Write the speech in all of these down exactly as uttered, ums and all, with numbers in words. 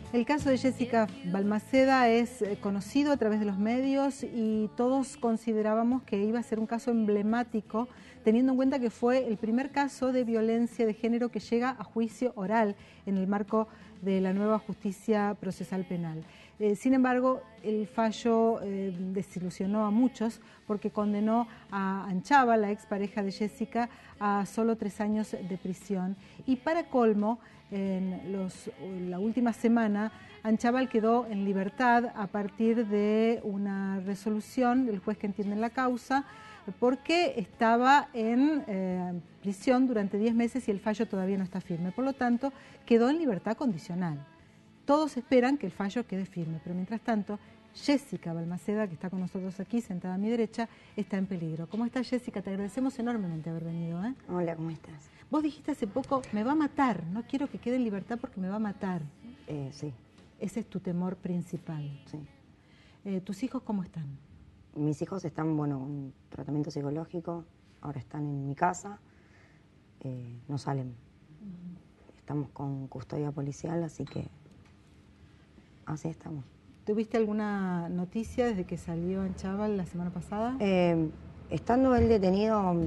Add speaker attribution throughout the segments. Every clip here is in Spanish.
Speaker 1: El caso de Jessica Balmaceda es conocido a través de los medios y todos considerábamos que iba a ser un caso emblemático, teniendo en cuenta que fue el primer caso de violencia de género que llega a juicio oral en el marco de la nueva justicia procesal penal. Eh, sin embargo, el fallo eh, desilusionó a muchos porque condenó a Anchava, la expareja de Jessica, a solo tres años de prisión. Y para colmo, en los, la última semana, Anchava quedó en libertad a partir de una resolución del juez que entiende la causa, porque estaba en eh, prisión durante diez meses y el fallo todavía no está firme. Por lo tanto, quedó en libertad condicional. Todos esperan que el fallo quede firme, pero mientras tanto, Jessica Balmaceda, que está con nosotros aquí, sentada a mi derecha, está en peligro. ¿Cómo estás, Jessica? Te agradecemos enormemente haber venido, ¿eh?
Speaker 2: Hola, ¿cómo estás?
Speaker 1: Vos dijiste hace poco, me va a matar, no quiero que quede en libertad porque me va a matar.
Speaker 2: Eh, sí.
Speaker 1: Ese es tu temor principal.
Speaker 2: Sí.
Speaker 1: Eh, ¿Tus hijos cómo están?
Speaker 2: Mis hijos están, bueno, en tratamiento psicológico, ahora están en mi casa, eh, no salen. Uh-huh. Estamos con custodia policial, así que así estamos.
Speaker 1: ¿Tuviste alguna noticia desde que salió Anchava la semana pasada?
Speaker 2: Eh, estando él detenido,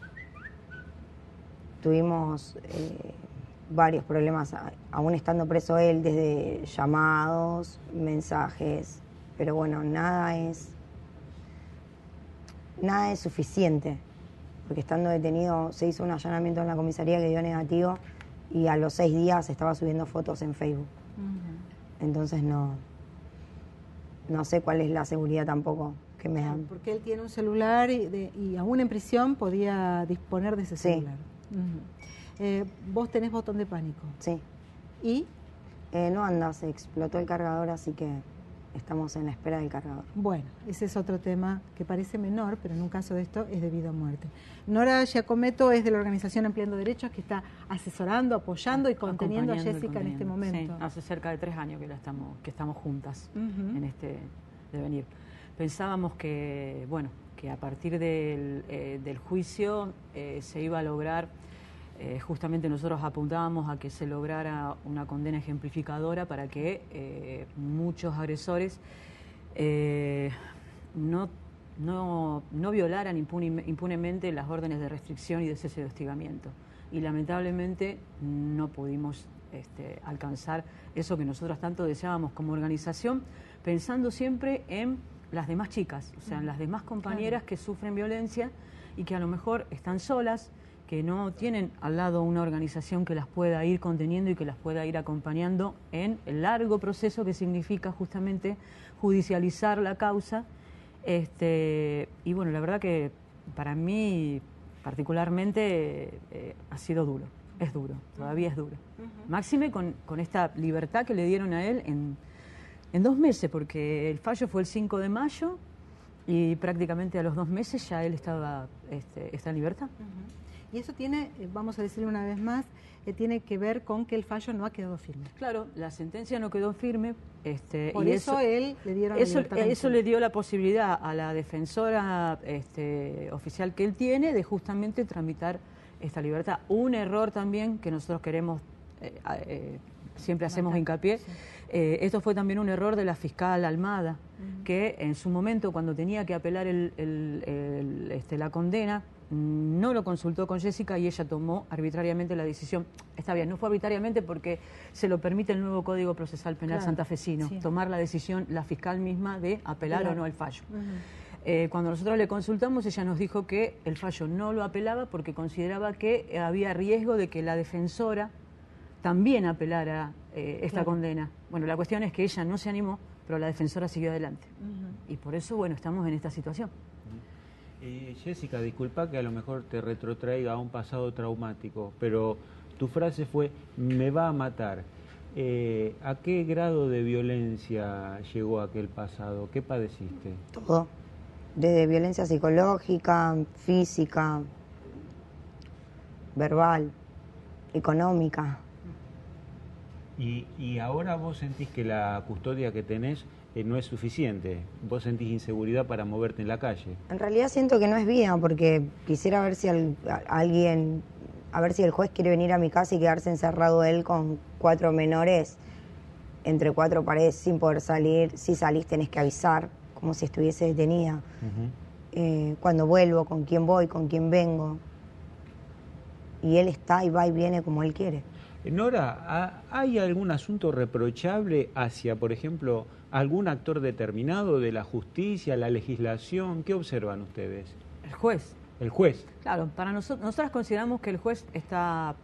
Speaker 2: tuvimos eh, varios problemas, aún estando preso él, desde llamados, mensajes, pero bueno, nada es, nada es suficiente, porque estando detenido se hizo un allanamiento en la comisaría que dio negativo y a los seis días estaba subiendo fotos en Facebook. Uh-huh. Entonces no, no sé cuál es la seguridad tampoco que me dan.
Speaker 1: Porque él tiene un celular y, de, y aún en prisión podía disponer de ese celular. Sí. Uh-huh. eh, ¿Vos tenés botón de pánico?
Speaker 2: Sí.
Speaker 1: ¿Y?
Speaker 2: Eh, no anda, se explotó el cargador, así que estamos en la espera del cargador.
Speaker 1: Bueno, ese es otro tema que parece menor, pero en un caso de esto es de vida o muerte. Nora Giacometto es de la organización Ampliando Derechos, que está asesorando, apoyando y conteniendo a Jessica en este momento.
Speaker 3: Sí, hace cerca de tres años que, la estamos, que estamos juntas uh-huh. en este devenir. Pensábamos que, bueno, que a partir del, eh, del juicio eh, se iba a lograr, eh, justamente nosotros apuntábamos a que se lograra una condena ejemplificadora para que eh, muchos agresores eh, no, no, no violaran impune, impunemente las órdenes de restricción y de cese de hostigamiento. Y lamentablemente no pudimos este, alcanzar eso que nosotros tanto deseábamos como organización, pensando siempre en las demás chicas, o sea, en las demás compañeras que sufren violencia y que a lo mejor están solas, que no tienen al lado una organización que las pueda ir conteniendo y que las pueda ir acompañando en el largo proceso que significa justamente judicializar la causa. Este, y bueno, la verdad que para mí particularmente eh, ha sido duro, es duro, todavía es duro. Uh-huh. Máxime con, con esta libertad que le dieron a él en, en dos meses, porque el fallo fue el cinco de mayo y prácticamente a los dos meses ya él estaba este, está en libertad.
Speaker 1: Uh-huh. Y eso tiene, vamos a decirlo una vez más, eh, tiene que ver con que el fallo no ha quedado firme.
Speaker 3: Claro, la sentencia no quedó firme. Este,
Speaker 1: Por
Speaker 3: y
Speaker 1: eso, eso él le dieron
Speaker 3: eso,
Speaker 1: libertad.
Speaker 3: Eso le dio la posibilidad a la defensora este, oficial que él tiene de justamente tramitar esta libertad. Un error también que nosotros queremos, eh, eh, siempre hacemos Marca. hincapié, sí. eh, esto fue también un error de la fiscal Almada, uh-huh. que en su momento cuando tenía que apelar el, el, el, este, la condena, no lo consultó con Jessica y ella tomó arbitrariamente la decisión. Está bien, no fue arbitrariamente porque se lo permite el nuevo Código Procesal Penal claro, santafesino, sí. tomar la decisión la fiscal misma de apelar claro. o no el fallo. Uh-huh. eh, cuando nosotros le consultamos, ella nos dijo que el fallo no lo apelaba porque consideraba que había riesgo de que la defensora también apelara eh, esta claro. condena. Bueno, la cuestión es que ella no se animó, pero la defensora siguió adelante. Uh-huh. Y por eso, bueno, estamos en esta situación.
Speaker 4: Eh, Jessica, disculpa que a lo mejor te retrotraiga a un pasado traumático, pero tu frase fue, me va a matar. Eh, ¿A qué grado de violencia llegó aquel pasado? ¿Qué padeciste?
Speaker 2: Todo, desde violencia psicológica, física, verbal, económica.
Speaker 4: Y, y ahora vos sentís que la custodia que tenés Eh, no es suficiente. ¿Vos sentís inseguridad para moverte en la calle?
Speaker 2: En realidad siento que no es vida, porque quisiera ver si al, a, alguien, a ver si el juez quiere venir a mi casa y quedarse encerrado él con cuatro menores entre cuatro paredes sin poder salir. Si salís tenés que avisar, como si estuviese detenida. Uh-huh. eh, cuando vuelvo, con quién voy, con quién vengo. Y él está y va y viene como él quiere.
Speaker 4: Nora, ¿hay algún asunto reprochable hacia, por ejemplo, algún actor determinado de la justicia, la legislación? ¿Qué observan ustedes?
Speaker 3: El juez.
Speaker 4: El juez.
Speaker 3: Claro, para nosotros, nosotras consideramos que el juez está,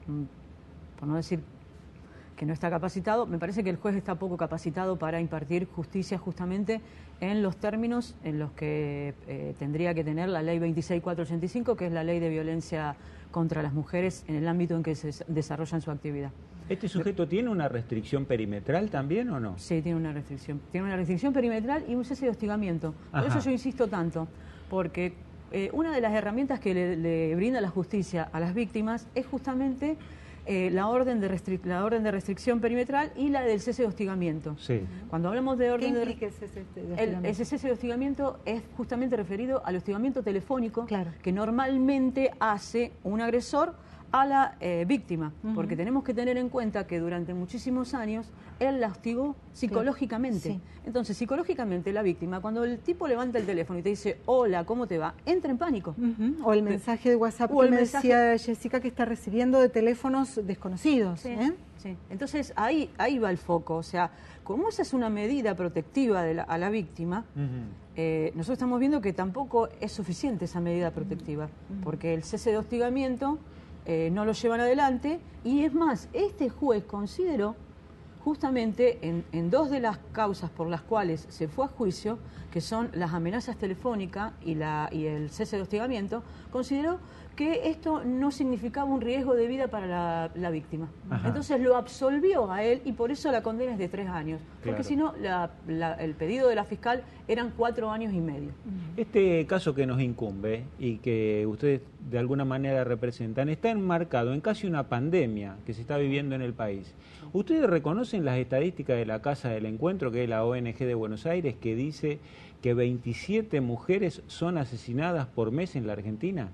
Speaker 3: por no decir que no está capacitado, me parece que el juez está poco capacitado para impartir justicia justamente en los términos en los que eh, tendría que tener la ley veintiséis mil cuatrocientos ochenta y cinco, que es la ley de violencia contra las mujeres en el ámbito en que se desarrollan su actividad.
Speaker 4: ¿Este sujeto tiene una restricción perimetral también o no?
Speaker 3: Sí, tiene una restricción. Tiene una restricción perimetral y un cese de hostigamiento. Por Ajá. eso yo insisto tanto, porque eh, una de las herramientas que le, le brinda la justicia a las víctimas es justamente eh, la, orden de la orden de restricción perimetral y la del cese de hostigamiento.
Speaker 4: Sí.
Speaker 3: Cuando hablamos de orden
Speaker 1: ¿Qué
Speaker 3: de,
Speaker 1: implica el cese de hostigamiento?
Speaker 3: El, ese cese de hostigamiento es justamente referido al hostigamiento telefónico
Speaker 1: claro.
Speaker 3: que normalmente hace un agresor a la eh, víctima, uh-huh. porque tenemos que tener en cuenta que durante muchísimos años él la hostigó psicológicamente.
Speaker 1: Claro. Sí.
Speaker 3: Entonces, psicológicamente la víctima, cuando el tipo levanta el teléfono y te dice, hola, ¿cómo te va?, entra en pánico.
Speaker 1: Uh-huh. O el mensaje de WhatsApp
Speaker 3: o
Speaker 1: que
Speaker 3: el
Speaker 1: me
Speaker 3: mensaje...
Speaker 1: decía Jessica que está recibiendo de teléfonos desconocidos.
Speaker 3: Sí,
Speaker 1: ¿eh?
Speaker 3: sí. Entonces, ahí, ahí va el foco. O sea, como esa es una medida protectiva de la, a la víctima, uh-huh. eh, nosotros estamos viendo que tampoco es suficiente esa medida protectiva, uh-huh. porque el cese de hostigamiento Eh, no lo llevan adelante, y es más, este juez consideró justamente en, en dos de las causas por las cuales se fue a juicio, que son las amenazas telefónicas y, la, y el cese de hostigamiento, consideró que esto no significaba un riesgo de vida para la, la víctima. Ajá. Entonces lo absolvió a él y por eso la condena es de tres años, porque claro. si no, la, la, el pedido de la fiscal eran cuatro años y medio.
Speaker 4: Este caso que nos incumbe y que ustedes de alguna manera representan está enmarcado en casi una pandemia que se está viviendo en el país. ¿Ustedes reconocen las estadísticas de la Casa del Encuentro, que es la O N G de Buenos Aires, que dice que veintisiete mujeres son asesinadas por mes en la Argentina?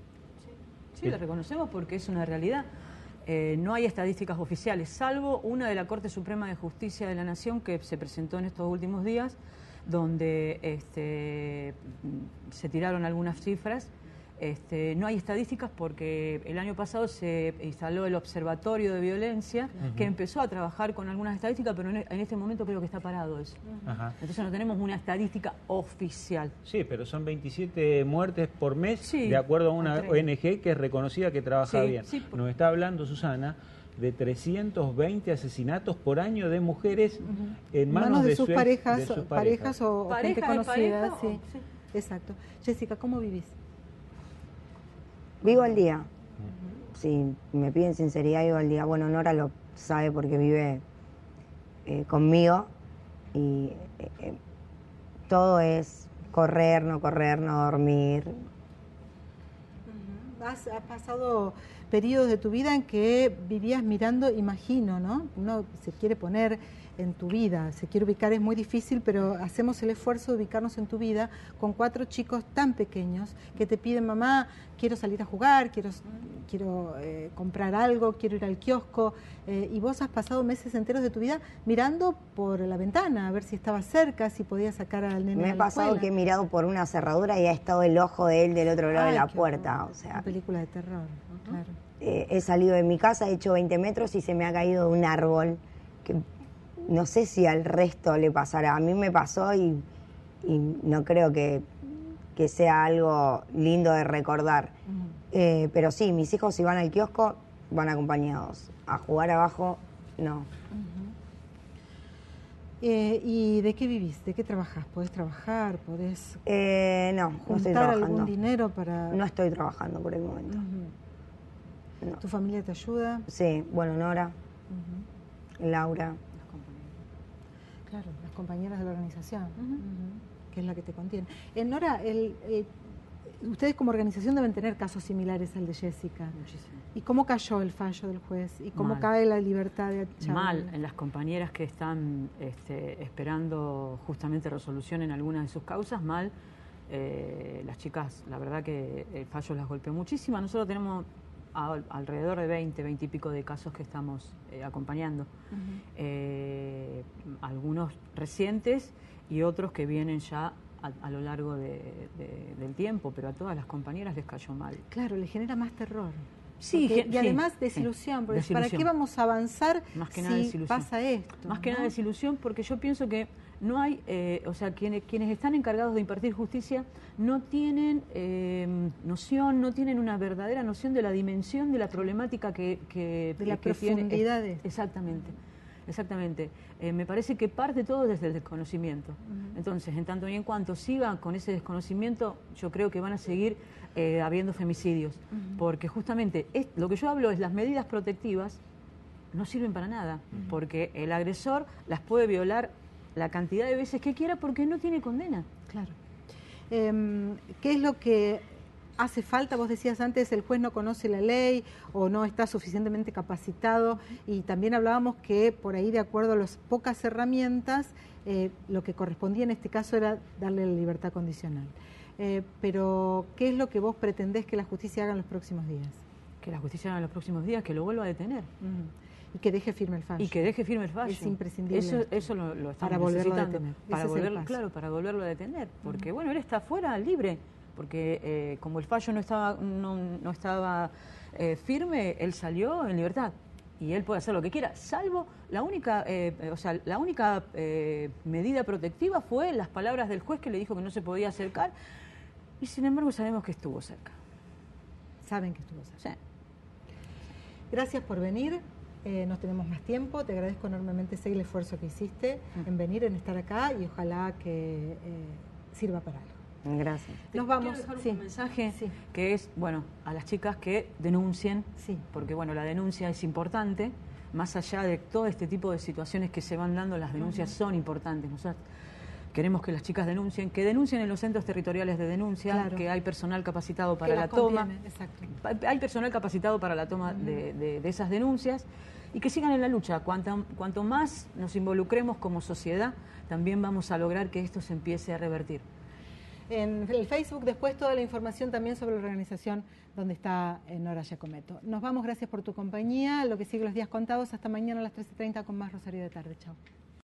Speaker 3: Sí, lo reconocemos porque es una realidad. Eh, no hay estadísticas oficiales, salvo una de la Corte Suprema de Justicia de la Nación que se presentó en estos últimos días, donde este, se tiraron algunas cifras. Este, no hay estadísticas porque el año pasado se instaló el Observatorio de Violencia, uh-huh. que empezó a trabajar con algunas estadísticas, pero en, en este momento creo que está parado eso. Uh-huh. Entonces no tenemos una estadística oficial.
Speaker 4: Sí, pero son veintisiete muertes por mes, sí, de acuerdo a una O N G que es reconocida, que trabaja sí, bien. Sí, por... Nos está hablando Susana de trescientos veinte asesinatos por año de mujeres uh-huh. en manos, manos de, de, sus su, parejas, de sus parejas,
Speaker 1: parejas o, o gente conocida.
Speaker 3: Pareja,
Speaker 1: sí.
Speaker 3: O, sí.
Speaker 1: Exacto. Jessica, ¿cómo vivís?
Speaker 2: Vivo al día. Uh-huh. Si me piden sinceridad, vivo al día. Bueno, Nora lo sabe porque vive eh, conmigo y eh, eh, todo es correr, no correr, no dormir.
Speaker 1: Uh-huh. Has, has pasado periodos de tu vida en que vivías mirando, imagino, ¿no? Uno se quiere poner en tu vida, se quiere ubicar, es muy difícil, pero hacemos el esfuerzo de ubicarnos en tu vida con cuatro chicos tan pequeños que te piden, mamá, quiero salir a jugar, quiero, quiero eh, comprar algo, quiero ir al kiosco, eh, y vos has pasado meses enteros de tu vida mirando por la ventana a ver si estaba cerca, si podías sacar al nene.
Speaker 2: Me ha pasado que he mirado por una cerradura y ha estado el ojo de él del otro lado Ay, de la puerta.
Speaker 1: Horror.
Speaker 2: O sea,
Speaker 1: una película de terror, uh-huh. claro.
Speaker 2: Eh, he salido de mi casa, he hecho veinte metros y se me ha caído un árbol que no sé si al resto le pasará. A mí me pasó y, y no creo que, que sea algo lindo de recordar. Uh-huh. eh, pero sí, mis hijos si van al kiosco van acompañados. A jugar abajo, no.
Speaker 1: Uh-huh. eh, ¿Y de qué vivís? ¿De qué trabajás? ¿Podés trabajar? ¿Podés
Speaker 2: eh, no, no estoy trabajando.
Speaker 1: algún dinero para...?
Speaker 2: No estoy trabajando por el momento.
Speaker 1: Uh-huh. No. ¿Tu familia te ayuda?
Speaker 2: Sí, bueno, Nora, uh-huh. Laura.
Speaker 1: Claro, las compañeras de la organización, uh-huh. Uh-huh. que es la que te contiene. Eh, Nora, el, eh, ustedes como organización deben tener casos similares al de Jessica.
Speaker 3: Muchísimo.
Speaker 1: ¿Y cómo cayó el fallo del juez? ¿Y cómo
Speaker 3: Mal.
Speaker 1: cae la libertad de Chávez?
Speaker 3: Mal, en las compañeras que están este, esperando justamente resolución en algunas de sus causas, mal. Eh, las chicas, la verdad que el fallo las golpeó muchísimo. Nosotros tenemos a, alrededor de veinte, veinte y pico de casos que estamos eh, acompañando. Uh-huh. eh, algunos unos recientes y otros que vienen ya a, a lo largo de, de, del tiempo, pero a todas las compañeras les cayó mal.
Speaker 1: Claro, le genera más terror.
Speaker 3: Sí,
Speaker 1: porque, y
Speaker 3: sí,
Speaker 1: además desilusión,
Speaker 3: sí,
Speaker 1: porque
Speaker 3: desilusión.
Speaker 1: ¿para qué vamos a avanzar
Speaker 3: Más que
Speaker 1: si
Speaker 3: nada desilusión.
Speaker 1: pasa esto?
Speaker 3: Más que
Speaker 1: ¿no?
Speaker 3: nada desilusión, porque yo pienso que no hay, eh, o sea, quienes, quienes están encargados de impartir justicia no tienen eh, noción, no tienen una verdadera noción de la dimensión de la problemática que, que
Speaker 1: de la
Speaker 3: que
Speaker 1: profundidad
Speaker 3: tiene.
Speaker 1: de esto.
Speaker 3: Exactamente. Exactamente. Eh, me parece que parte todo desde el desconocimiento. Uh-huh. Entonces, en tanto y en cuanto sigan con ese desconocimiento, yo creo que van a seguir eh, habiendo femicidios. Uh-huh. Porque justamente es, lo que yo hablo es las medidas protectivas no sirven para nada. Uh-huh. Porque el agresor las puede violar la cantidad de veces que quiera porque no tiene condena.
Speaker 1: Claro. Eh, ¿Qué es lo que hace falta? Vos decías antes, el juez no conoce la ley o no está suficientemente capacitado, y también hablábamos que por ahí, de acuerdo a las pocas herramientas, eh, lo que correspondía en este caso era darle la libertad condicional. Eh, pero, ¿qué es lo que vos pretendés que la justicia haga en los próximos días?
Speaker 3: Que la justicia haga en los próximos días, que lo vuelva a detener.
Speaker 1: Uh-huh. Y que deje firme el fallo.
Speaker 3: Y que deje firme el fallo.
Speaker 1: Es imprescindible.
Speaker 3: Eso, eso lo, lo estamos
Speaker 1: para volverlo
Speaker 3: necesitando.
Speaker 1: a detener.
Speaker 3: Para
Speaker 1: Ese
Speaker 3: volverlo,
Speaker 1: es el
Speaker 3: claro, para volverlo a detener. Porque,
Speaker 1: uh-huh.
Speaker 3: bueno, él está fuera, libre. Porque eh, como el fallo no estaba, no, no estaba eh, firme, él salió en libertad. Y él puede hacer lo que quiera, salvo la única, eh, o sea, la única eh, medida protectiva fue las palabras del juez que le dijo que no se podía acercar. Y sin embargo sabemos que estuvo cerca.
Speaker 1: Saben que estuvo cerca.
Speaker 3: Sí.
Speaker 1: Gracias por venir. Eh, no tenemos más tiempo. Te agradezco enormemente ese el esfuerzo que hiciste mm. en venir, en estar acá, y ojalá que eh, sirva para algo.
Speaker 2: Gracias.
Speaker 1: Nos vamos.
Speaker 3: Quiero dejar
Speaker 1: sí.
Speaker 3: un mensaje
Speaker 1: sí.
Speaker 3: que es, bueno, a las chicas que denuncien,
Speaker 1: sí.
Speaker 3: porque bueno, la denuncia es importante, más allá de todo este tipo de situaciones que se van dando, las denuncias uh-huh. son importantes. Nosotros queremos que las chicas denuncien, que denuncien en los centros territoriales de denuncia, claro. que hay personal capacitado para
Speaker 1: que
Speaker 3: la,
Speaker 1: la
Speaker 3: toma,
Speaker 1: exacto.
Speaker 3: hay personal capacitado para la toma uh-huh. de, de, de esas denuncias, y que sigan en la lucha. Cuanto, cuanto más nos involucremos como sociedad, también vamos a lograr que esto se empiece a revertir.
Speaker 1: En el Facebook después toda la información también sobre la organización donde está Nora Giacometto. Nos vamos, gracias por tu compañía. Lo que sigue los días contados, hasta mañana a las trece treinta con más Rosario de Tarde. Chao.